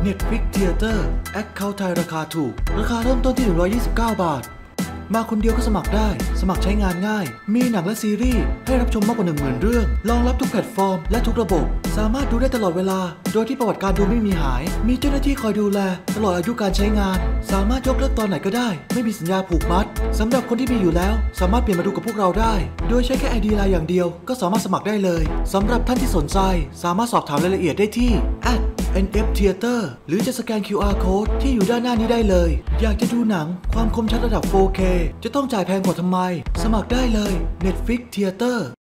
Netflix Theater Account ไทยราคาถูกราคาเริ่มต้นที่129 บาทมาคนเดียวก็สมัครได้สมัครใช้งานง่ายมีหนังและซีรีส์ให้รับชมมากกว่า 10,000 เรื่องรองรับทุกแพลตฟอร์มและทุกระบบสามารถดูได้ตลอดเวลาโดยที่ประวัติการดูไม่มีหายมีเจ้าหน้าที่คอยดูแลตลอดอายุการใช้งานสามารถยกเลิกตอนไหนก็ได้ไม่มีสัญญาผูกมัดสำหรับคนที่มีอยู่แล้วสามารถเปลี่ยนมาดูกับพวกเราได้โดยใช้แค่ ID ไลน์อย่างเดียวก็สามารถสมัครได้เลยสำหรับท่านที่สนใจสามารถสอบถามรายละเอียดได้ที่ NF Theater หรือจะสแกน QR Code ที่อยู่ด้านหน้านี้ได้เลยอยากจะดูหนังความคมชัดระดับ 4K จะต้องจ่ายแพงกว่าทำไมสมัครได้เลย Netflix Theater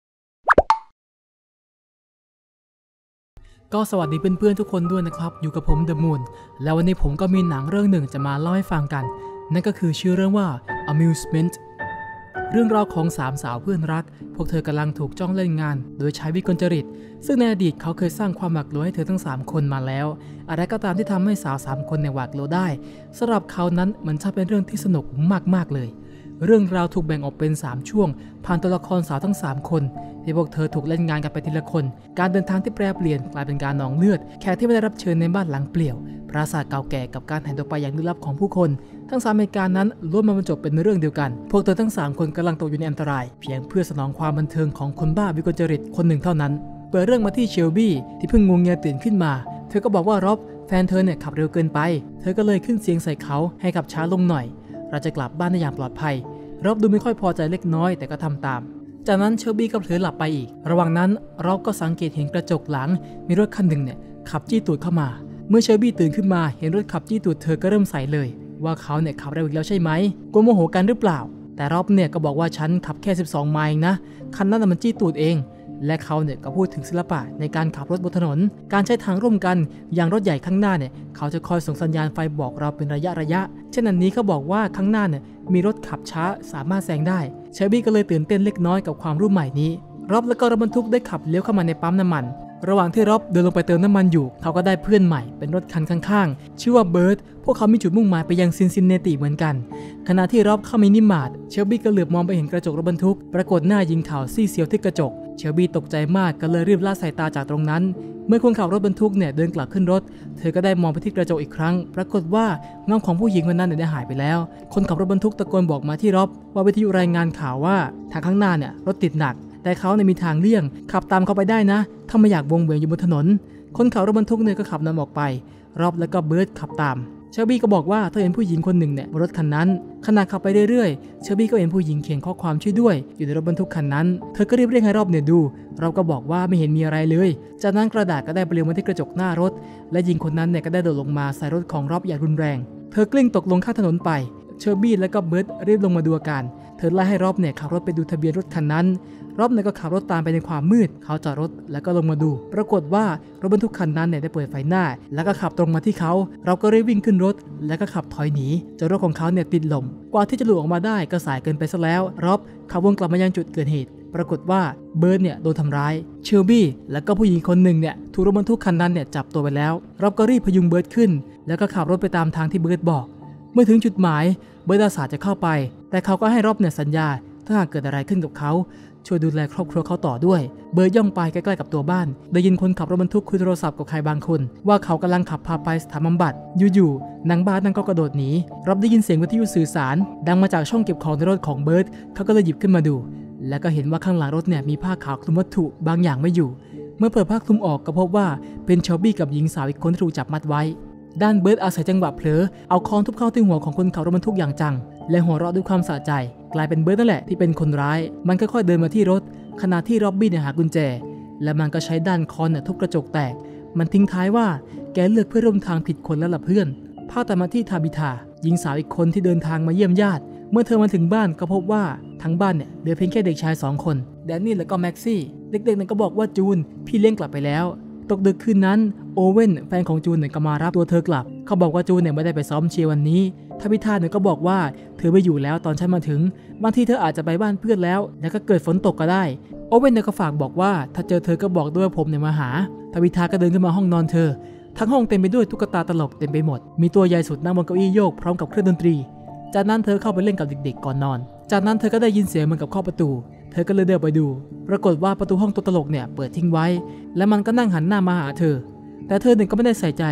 ก็สวัสดีเพื่อนๆทุกคนด้วยนะครับอยู่กับผมเดอะมูนแล้ววันนี้ผมก็มีหนังเรื่องหนึ่งจะมาเล่าให้ฟังกันนั่นก็คือชื่อเรื่องว่า Amusement เรื่องราวของ3สาวเพื่อนรักพวกเธอกำลังถูกจ้องเล่นงานโดยใช้วิกลจริตซึ่งในอดีตเขาเคยสร้างความหวาดกลัวให้เธอทั้ง3คนมาแล้วอะไรก็ตามที่ทำให้สาว3คนในหวาดกลัวได้สำหรับเขานั้นมันช่างเป็นเรื่องที่สนุกมากๆเลยเรื่องราวถูกแบ่งออกเป็น3ช่วงผ่านตัวละครสาวทั้ง3คนที่พวกเธอถูกเล่นงานกันไปทีละคนการเดินทางที่แปรเปลี่ยนกลายเป็นการนองเลือดแขกที่ไม่ได้รับเชิญในบ้านหลังเปลี่ยวปราสาทเก่าแก่กับการหายตัวไปอย่างลึกลับของผู้คนทั้ง3เหตุการณ์นั้นล้วนมาบรรจบเป็นเรื่องเดียวกันพวกเธอทั้ง3คนกำลังตกอยู่ในอันตรายเพียงเพื่อสนองความบันเทิงของคนบ้าวิกลจริตคนหนึ่งเท่านั้นเปิดเรื่องมาที่เชลบี้ที่เพิ่งงวงเงียตื่นขึ้นมาเธอก็บอกว่าร็อบแฟนเธอเนี่ยขับเร็วเกินไปเธอก็เลยขึ้นเสียงใส่เขาให้ขับช้าลงหน่อยเราจะกลับบ้านได้อย่างปลอดภัยร็อบดูไม่ค่อยพอใจเล็กน้อยแต่ก็ทำตามจากนั้นเชลบี้ก็เผลอหลับไปอีกระหว่างนั้นร็อบก็สังเกตเห็นกระจกหลังมีรถคันหนึ่งเนี่ยขับจี้ตูดเข้ามาเมื่อเชลบี้ตื่นขึ้นมาเห็นรถขับจี้ตูดเธอก็เริ่มใส่เลยว่าเขาเนี่ยขับเร็วอีกแล้วใช่ไหมกลัวโมโหกันหรือเปล่าแต่ร็อบเนี่ยก็บอกว่าฉันขับแค่12 ไมล์นะคันนั้นมันจี้ตูดเองและเขาเนี่ยก็พูดถึงศิลปะในการขับรถบนถนนการใช้ทางร่วมกันอย่างรถใหญ่ข้างหน้าเนี่ยเขาจะคอยส่งสัญญาณไฟบอกเราเป็นระยะเช่นนี้เขาบอกว่าข้างหน้าเนี่ยมีรถขับช้าสามารถแซงได้เชลบี้ก็เลยตื่นเต้นเล็กน้อยกับความรู้ใหม่นี้ร็อบและก็รถบรรทุกได้ขับเลี้ยวเข้ามาในปั๊มน้ำมันระหว่างที่ร็อบเดินลงไปเติมน้ำมันอยู่เขาก็ได้เพื่อนใหม่เป็นรถคันข้างๆชื่อว่าเบิร์ดพวกเขามีจุดมุ่งหมายไปยังซินซินเนติเหมือนกันขณะที่ร็อบเข้ามินิมาร์ทเชลบี้ก็เหลือบมองไปเห็นกระจกรถบรรทุกปรากฏหน้ายิงข่าวซี่เสียวที่กระจกเชลบี้ตกใจมากก็เลยรีบละสายตาจากตรงนั้นเมื่อคนขับรถบรรทุกเนี่ยเดินกลับขึ้นรถเธอก็ได้มองไปที่กระจกอีกครั้งปรากฏว่าเงาของผู้หญิงคนนั้นได้หายไปแล้วคนขับรถบรรทุกตะโกนบอกมาที่ร็อบว่าวิทยุรายงานข่าวว่าทางข้างหน้าเนี่ยรถติดหนักแต่เขาเนี่ยมีทางเลี่ยงขับตามเขาไปได้นะถ้าไม่อยากวงเวียนอยู่บนถนนคนขับรถบรรทุกเนี่ยก็ขับนำออกไปร็อบแล้วก็เบิร์ดขับตามเชลบี้ก็บอกว่าเธอเห็นผู้หญิงคนหนึ่งเนี่ยบนรถคันนั้นขณะขับไปเรื่อยๆเชลบี้ก็เห็นผู้หญิงเขียนข้อความช่วยด้วยอยู่ในรถบรรทุกคันนั้นเธอก็รีบเรียกให้ร็อบเนี่ยดูร็อบก็บอกว่าไม่เห็นมีอะไรเลยจากนั้นกระดาษก็ได้ปลิวมาที่กระจกหน้ารถและหญิงคนนั้นเนี่ยก็ได้โดดลงมาใส่รถของร็อบอย่างรุนแรงเธอกลิ้งตกลงข้างถนนไปเชลบี้และก็เบิร์ดรีบลงมาดูอาการเธอไล่ให้ร็อบเนี่ยขับรถไปดูทะเบียนรถคันนั้นร็อบเนี่ยก็ขับรถตามไปในความมืดเขาจอดรถแล้วก็ลงมาดูปรากฏว่ารถบรรทุกคันนั้นเนี่ยได้เปิดไฟหน้าแล้วก็ขับตรงมาที่เขาเราก็รีบวิ่งขึ้นรถแล้วก็ขับถอยหนีจนรถของเขาเนี่ยติดลมกว่าที่จะหลุดออกมาได้ก็สายเกินไปซะแล้วร็อบขับวนกลับมายังจุดเกิดเหตุปรากฏว่าเบิร์ดเนี่ยโดนทำร้ายเชลบี้แล้วก็ผู้หญิงคนหนึ่งเนี่ยถูกรถบรรทุกคันนั้นเนี่ยจับตัวไปแล้วร็อบก็รีบพยุงเบิร์ดขึ้นแล้วก็ขับรถไปตามทางที่เบิร์ดบอกเมื่อถึงจุดหมายเบิร์ดอาสาจะเข้าไปแต่เขาก็ให้ร็อบเนี่ยสัญญาถ้าหากเกิดอะไรขึ้นกับเขาช่วยดูแลครอบครัวเขาต่อด้วยเบิร์ดย่องไปใกล้ๆกับตัวบ้านได้ยินคนขับรถบรรทุกคุยโทรศัพท์กับใครบางคนว่าเขากำลังขับพาไปสถานบำบัดอยู่ๆนางบ้านนั่นก็กระโดดหนีรับได้ยินเสียงวิทยุสื่อสารดังมาจากช่องเก็บของในรถของเบิร์ดเขาก็เลยหยิบขึ้นมาดูแล้วก็เห็นว่าข้างหลังรถเนี่ยมีผ้าขาวคลุมวัตถุบางอย่างไม่อยู่เมื่อเปิดผ้าคลุมออกก็พบว่าเป็นเชลบี้กับหญิงสาวอีกคนที่ถูกจับมัดไว้ด้านเบิร์ดอาศัยจังหวะเผลอเอาค้อนทุบเข้าที่หัวของคนขับรถบรรทุกอย่างจังและหัวเราะด้วยความสะใจกลายเป็นเบิร์ดนั่นแหละที่เป็นคนร้ายมันค่อยๆเดินมาที่รถขณะที่ร็อบบี้เนี่ยหากุญแจและมันก็ใช้ด้านค้อนเนี่ยทุบกระจกแตกมันทิ้งท้ายว่าแกเลือกเพื่อนร่วมทางผิดคนแล้วล่ะเพื่อนพาแต่มาที่ทาบิธาหญิงสาวอีกคนที่เดินทางมาเยี่ยมญาติเมื่อเธอมาถึงบ้านก็พบว่าทั้งบ้านเนี่ยเหลือเพียงแค่เด็กชาย2 คนแดนนี่และก็แม็กซี่เด็กๆเนี่ยก็บอกว่าจูนพี่เลี้ยงกลับไปแล้วตกดึกคืนนั้นโอเว่นแฟนของจูนเนี่ยก็มารับตัวเธอกลับเขาบอกว่าจูนเนี่ยไม่ได้ไปซ้อมเชียร์วันนี้ทาบิธาเนี่ยก็บอกว่าเธอไม่อยู่แล้วตอนฉันมาถึงบางทีเธออาจจะไปบ้านเพื่อนแล้วก็เกิดฝนตกก็ได้โอเว่นเนี่ยก็ฝากบอกว่าถ้าเจอเธอก็บอกด้วยว่าผมเนี่ยมาหาทาบิธาก็เดินขึ้นมาห้องนอนเธอทั้งห้องเต็มไปด้วยตุ๊กตาตลกเต็มไปหมดมีตัวใหญ่สุดนั่งบนเก้าอี้โยกพร้อมกับเครื่องดนตรีจากนั้นเธอเข้าไปเล่นกับเด็กๆก่อนนอนจากนั้นเธอก็ได้ยินเสียงเหมือนกับเคาะประตูเธอก็เลยเดินไปดูปรากฏว่าประตูห้องตัวตลกเนี่ยเปิดทิ้งไว้และมันก็นั่งหันหน้ามาหาเธอแต่เธอเนี่ยก็ไม่ได้ใส่ใจ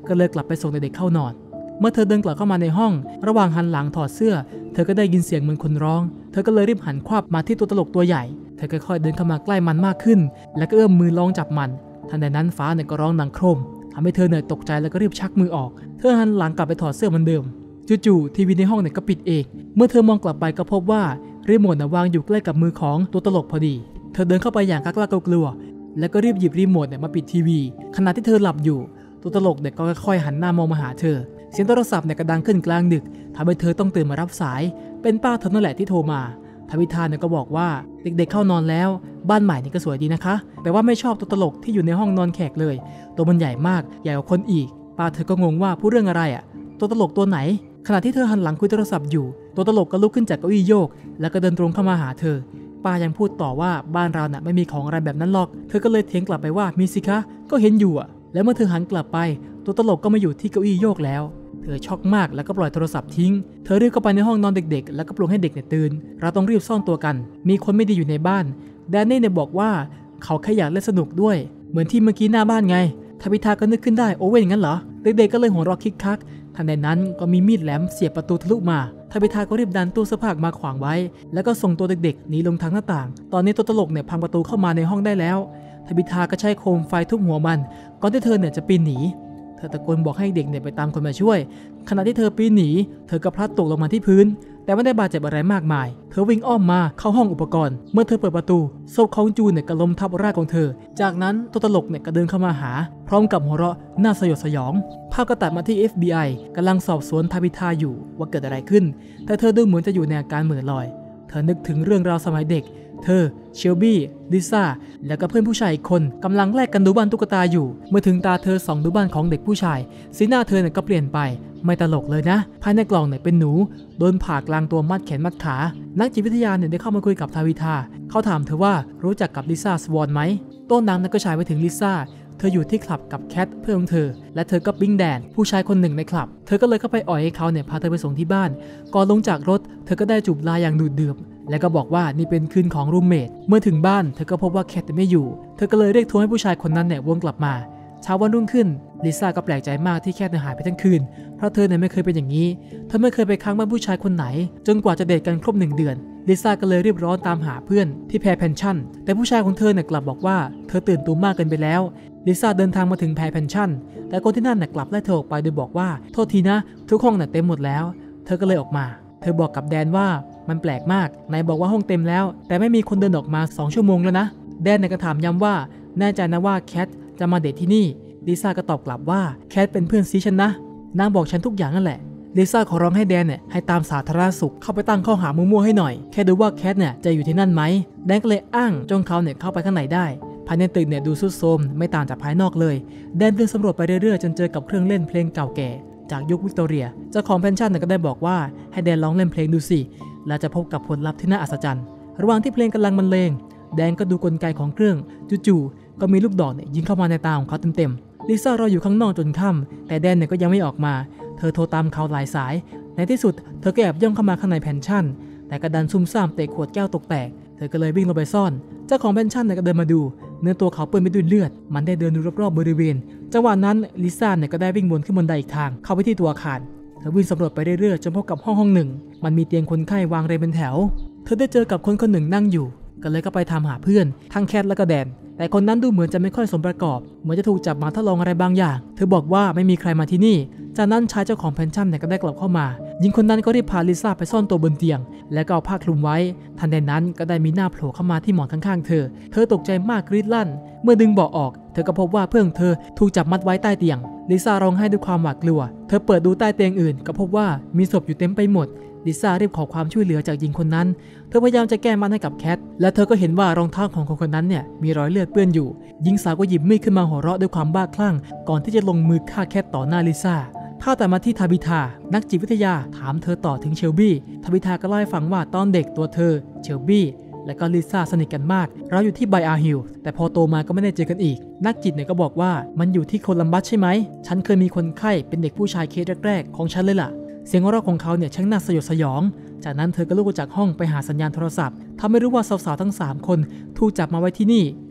ก็เลยกลับไปส่งเด็กๆเข้านอนเมื่อเธอเดินกลับเข้ามาในห้องระหว่างหันหลังถอดเสื้อเธอก็ได้ยินเสียงเหมือนคนร้องเธอก็เลยรีบหันขวับมาที่ตัวตลกตัวใหญ่เธอค่อยๆเดินเข้ามาใกล้มันมากขึ้นแล้วก็เอื้อมมือลองจับมันทันใดนั้นฟ้าเนี่ยก็ร้องดังโครมทำให้เธอเนี่ยตกใจแล้วก็รีบชักมือออกเธอหันหลังกลับไปถอดเสื้อเหมือนเดิมจู่ๆทีวีในห้องเนี่ยก็ปิดเองเมื่อเธอมองกลับไปก็พบว่ารีโมทวางอยู่ใกล้กับมือของตัวตลกพอดีเธอเดินเข้าไปอย่างกล้ากลัวแล้วก็รีบหยิบรีโมทเนี่ยมาปิดทีวีขณะที่เธอหลับอยู่ตัวตลกเนี่ยก็ค่อยๆหันหน้ามองมาหาเธอเสียงโทรศัพท์เนี่ยก็ดังขึ้นกลางดึกทำให้เธอต้องตื่นมารับสายเป็นป้าเธอนั่นแหละที่โทรมาทวิธาเนี่ยก็บอกว่าเด็กๆเข้านอนแล้วบ้านใหม่นี่ก็สวยดีนะคะแต่ว่าไม่ชอบตัวตลกที่อยู่ในห้องนอนแขกเลยตัวมันใหญ่มากใหญ่กว่าคนอีกป้าเธอก็งงว่าพูดเรื่องอะไรอ่ะตัวตลกตัวไหนขณะที่เธอหันหลังคุยโทรศัพท์อยู่ตัวตลกก็ลุกขึ้นจากเก้าอี้โยกแล้วก็เดินตรงเข้ามาหาเธอป้ายังพูดต่อว่าบ้านเราน่ะไม่มีของอะไรแบบนั้นหรอกเธอก็เลยเถียงกลับไปว่ามีสิคะก็เห็นอยู่อ่ะแล้วเมื่อเธอหันกลับไปตัวตลกก็มาอยู่ที่เก้าอี้โยกแล้วเธอช็อกมากแล้วก็ปล่อยโทรศัพท์ทิ้งเธอรีบเข้าไปในห้องนอนเด็กๆแล้วก็ปลุกให้เด็กเนี่ยตื่นเราต้องรีบซ่อนตัวกันมีคนไม่ดีอยู่ในบ้านแดนนี่เนี่ยบอกว่าเขาแค่อยากเล่นสนุกด้วยเหมือนที่เมื่อกี้หน้าบ้านไงทวิธาก็นึกขึ้นได้โอเว่นงั้นเหรอเด็กๆก็เลยหัวเราะคิกคักทันใดนั้นก็มีมีดแหลมเสียบประตูทะลุมาทวิธาก็รีบดันตู้เสื้อผ้ามาขวางไว้แล้วก็ส่งตัวเด็กๆหนีลงทางหน้าต่างตอนนี้ตัวตลกเนี่ยพังประตูเข้ามาในห้องได้แล้วทวิธาก็ใช้โคมไฟทุบหัวมันก่อนที่เธอเนี่ยจะปีนหนีเธอตะโกนบอกให้เด็กเนี่ยไปตามคนมาช่วยขณะที่เธอปีนหนีเธอก็พลัดตกลงมาที่พื้นแต่ไม่ได้บาดเจ็บอะไรมากมายเธอวิ่งอ้อมมาเข้าห้องอุปกรณ์เมื่อเธอเปิดประตูศพของจูนเนี่ยก็ล้มทับร่างของเธอจากนั้นตัวตลกเนี่ยก็เดินเข้ามาหาพร้อมกับหัวเราะน่าสยดสยองภาพก็ตัดมาที่ FBI กำลังสอบสวนทวิธาอยู่ว่าเกิดอะไรขึ้นแต่เธอดูเหมือนจะอยู่ในอาการเหม่อลอยเธอนึกถึงเรื่องราวสมัยเด็กเธอเชลบี้ลิซ่าและก็เพื่อนผู้ชายอีกคนกำลังแลกกันดูบ้านตุ๊กตาอยู่เมื่อถึงตาเธอส่องดูบ้านของเด็กผู้ชายสีหน้าเธอเนี่ยก็เปลี่ยนไปไม่ตลกเลยนะภายในกล่องเนี่ยเป็นหนูโดนผ่ากลางตัวมัดแขนมัดขานักจิตวิทยาเนี่ยได้เข้ามาคุยกับทวิธาเขาถามเธอว่ารู้จักกับลิซ่าสวอนไหมต้นน้ำนั้นก็ฉายไปถึงลิซ่าเธออยู่ที่คลับกับแคทเพื่อนของเธอและเธอก็ปิ๊งแดนผู้ชายคนหนึ่งในคลับเธอก็เลยเข้าไปอ่อยให้เขาเนี่ยพาเธอไปส่งที่บ้านก่อนลงจากรถเธอก็ได้จูบลาอย่างดูดดื่มและก็บอกว่านี่เป็นคืนของรูมเมทเมื่อถึงบ้านเธอก็พบว่าแคทไม่อยู่เธอก็เลยเรียกโทรให้ผู้ชายคนนั้นเนี่ยวนกลับมาเช้าวันรุ่งขึ้นลิซ่าก็แปลกใจมากที่แคทหายไปทั้งคืนเพราะเธอเนี่ยไม่เคยเป็นอย่างนี้เธอไม่เคยไปค้างบ้านผู้ชายคนไหนจนกว่าจะเดทกันครบ1 เดือนลิซ่าก็เลยรีบร้อนตามหาเพื่อนที่แพรแพนชั่นแต่ผู้ชายของเธอเนี่ยกลับบอกว่าเธอตื่นตัวมากเกินไปแล้วลิซ่าเดินทางมาถึงแพรแพนชั่นแต่คนที่นั่นเนี่ยกลับไล่เธอออกไปโดยบอกว่าโทษทีนะทุกห้องเนี่ยเต็มหมดแล้วเธอก็เลยออกมาเธอบอกกับแดนว่ามันแปลกมากนายบอกว่าห้องเต็มแล้วแต่ไม่มีคนเดินออกมา2 ชั่วโมงแล้วนะแดนเนี่ยก็ถามย้ำว่าแน่ใจนะว่าแคทจะมาเดทที่นี่ลิซ่าก็ตอบกลับว่าแคทเป็นเพื่อนซีฉันนะนางบอกฉันทุกอย่างนั่นแหละลิซ่าขอร้องให้แดนเนี่ยให้ตามสาธารณสุขเข้าไปตั้งข้อหามั่วๆให้หน่อยแค่ดูว่าแคทเนี่ยจะอยู่ที่นั่นไหมแดนก็เลยอ้างจนเขาเนี่ยเข้าไปข้างในได้ภายในตึกเนี่ยดูทรุดโทรมไม่ต่างจากภายนอกเลยแดนเดินสำรวจไปเรื่อยๆจนเจอกับเครื่องเล่นเพลงเก่าแก่จากยุควิกตอเรียเจ้าของแพนชั่นก็ได้บอกว่าให้แดนร้องเล่นเพลงดูสิและจะพบกับผลลัพธ์ที่น่าอัศจรรย์ระหว่างที่เพลงกำลังบรรเลงแดนก็ดูกลไกของเครื่องจู่ๆก็มีลูกดอกเนี่ยยิงเข้ามาในตาของเขาเต็มๆลิซ่ารออยู่ข้างนอกจนค่ำแต่แดนเนี่ยก็ยังไม่ออกมาเธอโทรตามเขาหลายสายในที่สุดเธอก็แอบย่องเข้ามาข้างในแพนชั่นแต่กระดันซุ่มซ่ามเตะขวดแก้วตกแตกเธอก็เลยวิ่งลงไปซ่อนเจ้าของแพนชั่นเนี่ยก็เดินมาดูเนื้อตัวเขาเปื้อนไปด้วยเลือดมันได้เดินดูรอบๆบริเวณจังหวะนั้นลิซ่าเนี่ยก็ได้วิ่งวนขึ้นบันไดอีกทางเข้าไปที่ตัวอาคารเธอวิ่งสำรวจไปเรื่อยๆจนพบกับห้องหนึ่งมันมีเตียงคนไข้วางเรียงเป็นแถวเธอได้เจอกับคนหนึ่งนั่งอยู่ก็เลยก็ไปถามหาเพื่อนทั้งแคทและก็แดนแต่คนนั้นดูเหมือนจะไม่ค่อยสมประกอบเหมือนจะถูกจับมาทดลองอะไรบางอย่างเธอบอกว่าไม่มีใครมาที่นี่จากนั้นชายเจ้าของแพนชั่นเนี่ยก็ได้กลับเข้ามาหญิงคนนั้นก็รีบพาลิซ่าไปซ่อนตัวบนเตียงแล้วก็เอาผ้าคลุมไว้ทันใดนั้นก็ได้มีหน้าโผล่เข้ามาที่หมอนข้างๆเธอตกใจมากกรีดลั่นเมื่อดึงเบาะออกเธอก็พบว่าเพื่อนเธอถูกจับมัดไว้ใต้เตียงลิซ่าร้องไห้ด้วยความหวาดกลัวเธอเปิดดูใต้เตียงอื่นก็พบว่ามีศพอยู่เต็มไปหมดลิซ่ารีบขอความช่วยเหลือจากหญิงคนนั้นเธอพยายามจะแก้มัดให้กับแคทและเธอก็เห็นว่ารองเท้าของคนนั้นเนี่ยมีรอยเลือดเปื้อนอยู่หญิงสาวก็หยิบมีดขึ้นมาหัวเราะด้วยความบ้าคลั่งก่อนที่จะลงมือฆ่าแคทต่อหน้าลิซ่าถ้าแต่มาที่ทาบิธานักจิตวิทยาถามเธอต่อถึงเชลบี้ทาบิธาก็เล่าให้ฟังว่าตอนเด็กตัวเธอเชลบี้และก็ลิซ่าสนิทกันมากเราอยู่ที่ไบอาร์ฮิลแต่พอโตมาก็ไม่ได้เจอกันอีกนักจิตเนี่ยก็บอกว่ามันอยู่ที่โคลัมบัสใช่ไหมฉันเคยมีคนไข้เป็นเด็กผู้ชายเคสแรกๆของฉันเลยล่ะเสียงหัวเราะของเขาเนี่ยช่างน่าสยดสยองจากนั้นเธอก็ลุกจากห้องไปหาสัญญาณโทรศัพท์ทำให้รู้ว่าสาวๆทั้ง3 คนถูกจับมาไว้ที่นี่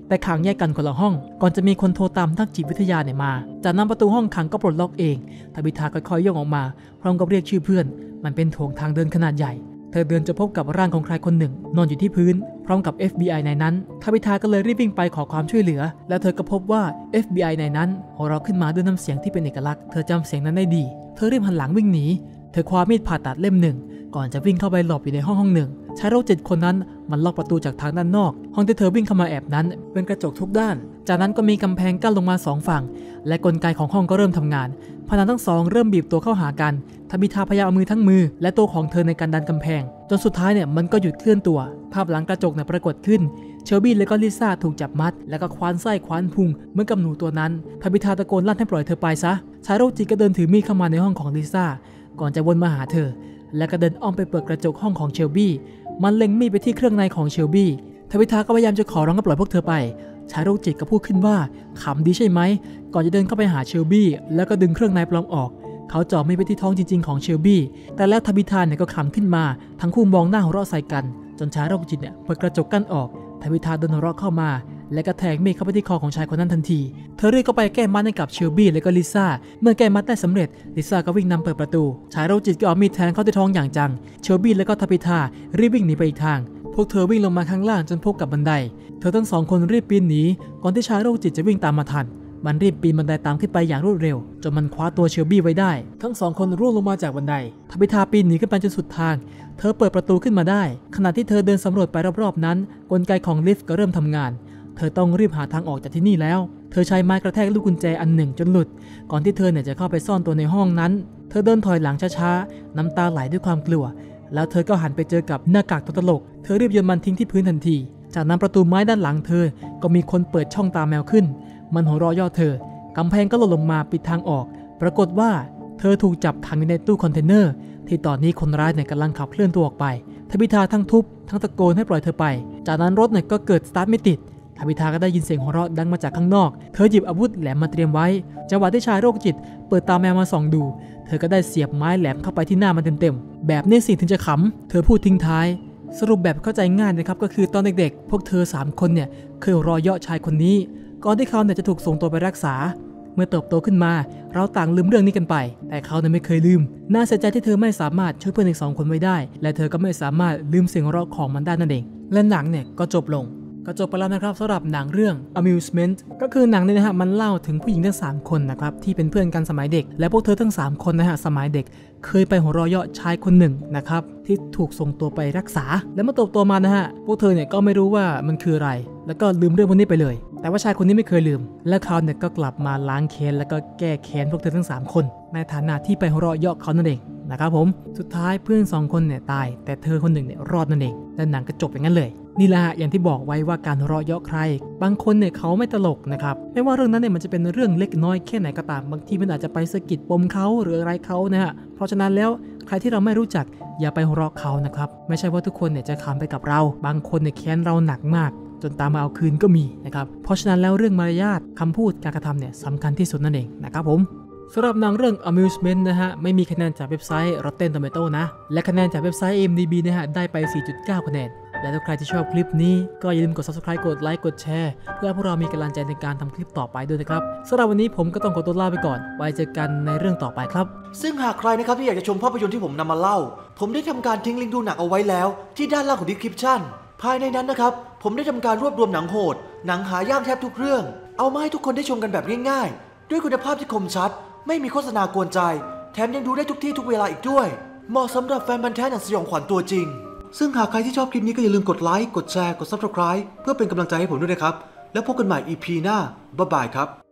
แต่ขังแยกกันคนละห้องก่อนจะมีคนโทรตามนักจิตวิทยาเนี่ยมาจากนั้นประตูห้องขังก็ปลดล็อกเองทบิธาค่อยๆย่องออกมาพร้อมกับเรียกชื่อเพื่อนมันเป็นโถงทางเดินขนาดใหญ่เธอเดินจะพบกับร่างของใครคนหนึ่งนอนอยู่ที่พื้นพร้อมกับ FBI ในนั้นทบิธาก็เลยรีบวิ่งไปขอความช่วยเหลือแล้วเธอก็พบว่า FBI ในนั้นหัวเราะขึ้นมาด้วยน้ำเสียงที่เป็นเอกลักษณ์เธอจำเสียงนั้นได้ดีเธอรีบหันหลังวิ่งหนีเธอคว้ามีดผ่าตัดเล่มหนึ่งก่อนจะวิ่งเข้าไปหลบอยู่ในห้องหนึ่งชายโรคจิตคนนั้นมันล็อกประตูจากทางด้านนอกห้องที่เธอวิ่งเข้ามาแอบนั้นเป็นกระจกทุกด้านจากนั้นก็มีกำแพงกั้นลงมา2ฝั่งและกลไกของห้องก็เริ่มทำงานผนังทั้งสองเริ่มบีบตัวเข้าหากันทบิธาพยายามเอามือทั้งมือและตัวของเธอในการดันกำแพงจนสุดท้ายเนี่ยมันก็หยุดเคลื่อนตัวภาพหลังกระจกเนี่ยปรากฏขึ้นเชลบี้และก็ลิซ่าถูกจับมัดแล้วก็คว้านไส้คว้านพุงเหมือนกับหนูตัวนั้นทบิธาตะโกนลั่นให้ปล่อยเธอไปซะชายโรคจิตก็เดินถือมีดเข้ามาในห้องของลิซ่าก่อนจะวนมาหาเธอและก็เดินอ้อมไปเปิดกระจกห้องของเชลบี้มันเล็งมีดไปที่เครื่องในของเชลบี้ทบิธาก็พยายามจะขอร้องให้ปล่อยพวกเธอไปชายโรคจิตก็พูดขึ้นว่าขำดีใช่ไหมก่อนจะเดินเข้าไปหาเชลบี้แล้วก็ดึงเครื่องในปลอมออกเขาจ่อมีดไปที่ท้องจริงๆของเชลบี้แต่แล้วทบิธาเนี่ยก็ขำขึ้นมาทั้งคู่มองหน้าหัวเราะใส่กันจนชายโรคจิตเนี่ยเปิดกระจกกั้นออกทบิธาเดินหัวเราะเข้ามาและก็แทงมีดเข้าไปที่คอของชายคนนั้นทันทีเธอรีบเข้าไปแก้มัดให้กับเชลบี้และก็ลิซ่าเมื่อแก้มัดได้สำเร็จลิซ่าก็วิ่งนำเปิดประตูชายโรคจิตก็เอามีดแทงเข้าที่ท้องอย่างจังเชลบี้และก็ทบิธารีบวิ่งหนีไปอีกทางพวกเธอวิ่งลงมาข้างล่างจนพบกับบันไดเธอทั้งสองคนรีบปีนหนีก่อนที่ชายโรคจิตจะวิ่งตามมาทันมันรีบปีนบันไดตามขึ้นไปอย่างรวดเร็วจนมันคว้าตัวเชลบี้ไว้ได้ทั้งสองคนร่วงลงมาจากบันไดทบิธาปีนหนีขึ้นไปจนสุดทางเธอเปิดประตูขึ้นมาได้ขณะที่เธอเดินสำรวจไปรอบๆนั้นกลไกของลิฟต์ก็เริ่มทำงานเธอต้องรีบหาทางออกจากที่นี่แล้วเธอใช้ไม้กระแทกลูกกุญแจอันหนึ่งจนหลุดก่อนที่เธอเนี่ยจะเข้าไปซ่อนตัวในห้องนั้นเธอเดินถอยหลังช้าๆน้ำตาไหลด้วยความกลัวแล้วเธอก็หันไปเจอกับหน้ากากตัวตลกเธอรีบโยนมันทิ้งที่พื้นทันทีจากนั้นประตูไม้ด้านหลังเธอก็มีคนเปิดช่องตาแมวขึ้นมันหัวเราะย่อเธอกำแพงก็หล่นลงมาปิดทางออกปรากฏว่าเธอถูกจับขังอยู่ในตู้คอนเทนเนอร์ที่ตอนนี้คนร้ายเนี่ยกำลังขับเคลื่อนตัวออกไปทบิธาทั้งทุบทั้งตะโกนให้ปล่อยเธอไปจากนั้นรถเนี่ยก็เกิดสตาร์ทไม่ติดทบิธาก็ได้ยินเสียงหัวเราะดังมาจากข้างนอกเธอหยิบอาวุธแหลมมาเตรียมไว้จังหวะที่ชายโรคจิตเปิดตาแมวมาส่องดูเธอก็ได้เสียบไม้แหลมเข้าไปที่หน้ามันเต็มๆแบบนี้สิถึงจะขำเธอพูดทิ้งท้ายสรุปแบบเข้าใจง่ายนะครับก็คือตอนเด็กๆพวกเธอ3คนเนี่ยเคยหัวเราะเยาะชายคนนี้ก่อนที่เขาเนี่ยจะถูกส่งตัวไปรักษาเมื่อเติบโตขึ้นมาเราต่างลืมเรื่องนี้กันไปแต่เขาเนี่ยไม่เคยลืมน่าเสียใจที่เธอไม่สามารถช่วยเพื่อนอีก2คนไว้ได้และเธอก็ไม่สามารถลืมเสียงหัวเราะของมันได้นั่นเองและหนังเนี่ยก็จบลงไปแล้วนะครับสำหรับหนังเรื่อง Amusement ก็คือหนังเนี่ยนะฮะมันเล่าถึงผู้หญิงทั้ง3คนนะครับที่เป็นเพื่อนกันสมัยเด็กและพวกเธอทั้ง3คนนะฮะสมัยเด็กเคยไปหัวเราะเยาะชายคนหนึ่งนะครับที่ถูกส่งตัวไปรักษาและเมื่อโตมานะฮะพวกเธอเนี่ยก็ไม่รู้ว่ามันคืออะไรแล้วก็ลืมเรื่องพวกนี้ไปเลยแต่ว่าชายคนนี้ไม่เคยลืมและเขาเนี่ยก็กลับมาล้างแค้นแล้วก็แก้แค้นพวกเธอทั้ง3คนในฐานะที่ไปหัวเราะเยาะเขานั่นเองนะครับผมสุดท้ายเพื่อน2คนเนี่ยตายแต่เธอคนหนึ่งเนี่ยรอดนั่นเองและหนังก็จบอย่างนั้นเลยนี่แหละอย่างที่บอกไว้ว่าการหัวเราะเยาะใครบางคนเนี่ยเขาไม่ตลกนะครับไม่ว่าเรื่องนั้นเนี่ยมันจะเป็นเรื่องเล็กน้อยแค่ไหนก็ตามบางทีมันอาจจะไปสะกิดปมเขาหรืออะไรเขานะฮะเพราะฉะนั้นแล้วใครที่เราไม่รู้จักอย่าไปหัวเราะเขานะครับไม่ใช่ว่าทุกคนเนี่ยจะขำไปกับเราบางคนเนี่ยแค้นเราหนักมากจนตามมาเอาคืนก็มีนะครับเพราะฉะนั้นแล้วเรื่องมารยาทคำพูดการกระทำเนี่ยสำคัญที่สุดนั่นเองนะครับผมสำหรับหนังเรื่อง Amusement นะฮะไม่มีคะแนนจากเว็บไซต์ Rotten Tomato นะและคะแนนจากเว็บไซต์ IMDb นะฮะได้ไป 4.9 คะแนนและถ้าใครที่ชอบคลิปนี้ก็อย่าลืมกด Subscribe กดไลค์กดแชร์เพื่อให้พวกเรามีกำลังใจในการทำคลิปต่อไปด้วยนะครับสำหรับวันนี้ผมก็ต้องขอตัวลาไปก่อนไว้เจอกันในเรื่องต่อไปครับซึ่งหากใครนะครับที่อยากจะชมภาพยนตร์ที่ผมนำมาเล่าผมได้ทำการทิ้งลิงก์ดูหนังเอาไว้แล้วที่ด้านล่างของ description ภายในนั้นนะครับผมได้ทำการรวบรวมหนังโหดหนังหายากแทบทุกเรื่องเอามาให้ทุกคนได้ชมกันแบบง่ายๆด้วยคุณภาพที่คมชัดไม่มีโฆษณากวนใจแถมยังดูได้ทุกที่ทุกเวลาอีกด้วยเหมาะสำหรับแฟนพันธุ์แท้หนังสยองขวัญตัวจริงซึ่งหากใครที่ชอบคลิปนี้ก็อย่าลืมกดไลค์กดแชร์กด Subscribe เพื่อเป็นกำลังใจให้ผมด้วยนะครับแล้วพบกันใหม่ EP หน้าบ๊ายบายครับ